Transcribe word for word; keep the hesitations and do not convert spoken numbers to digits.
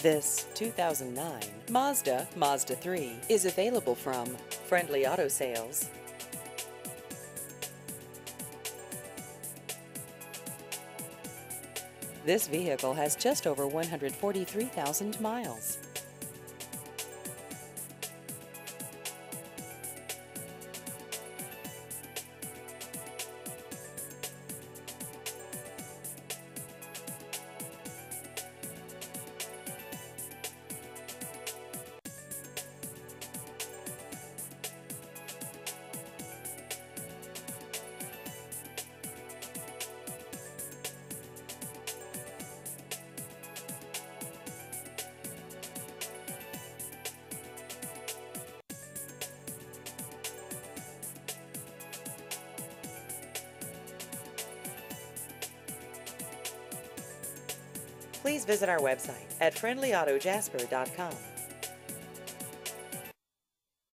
This two thousand nine Mazda Mazda three is available from Friendly Auto Sales. This vehicle has just over one hundred forty-three thousand miles. Please visit our website at friendly auto jasper dot com.